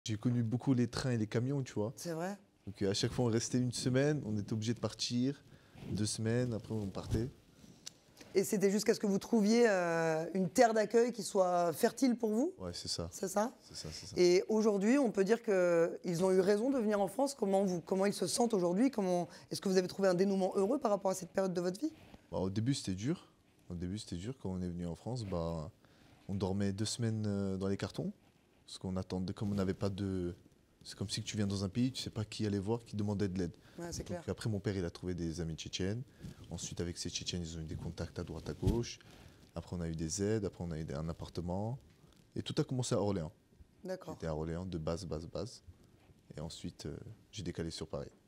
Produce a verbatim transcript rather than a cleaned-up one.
J'ai connu beaucoup les trains et les camions, tu vois. C'est vrai? Donc à chaque fois, on restait une semaine, on était obligé de partir, deux semaines, après on partait. Et c'était jusqu'à ce que vous trouviez euh, une terre d'accueil qui soit fertile pour vous? Ouais, c'est ça. C'est ça? C'est ça, c'est ça. Et aujourd'hui, on peut dire qu'ils ont eu raison de venir en France. Comment, vous, comment ils se sentent aujourd'hui? Est-ce que vous avez trouvé un dénouement heureux par rapport à cette période de votre vie? Bah, au début, c'était dur. Au début, c'était dur. Quand on est venu en France, bah, on dormait deux semaines euh, dans les cartons. Parce qu'on attendait, comme on n'avait pas de... C'est comme si tu viens dans un pays, tu sais pas qui aller voir, qui demandait de l'aide. Ouais, c'est clair. Donc après, mon père, il a trouvé des amis tchétchènes. Ensuite, avec ces tchétchènes, ils ont eu des contacts à droite, à gauche. Après, on a eu des aides. Après, on a eu un appartement. Et tout a commencé à Orléans. D'accord. J'étais à Orléans, de base, base, base. Et ensuite, euh, j'ai décalé sur Paris.